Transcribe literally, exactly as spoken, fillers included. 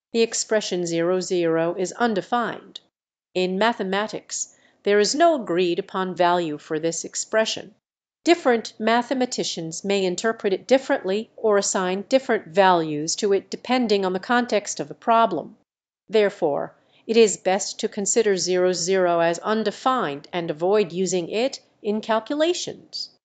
The expression zero, zero is undefined. In mathematics there is no agreed upon value for this expression. Different mathematicians may interpret it differently or assign different values to it depending on the context of the problem. Therefore it is best to consider zero, zero as undefined and avoid using it in calculations.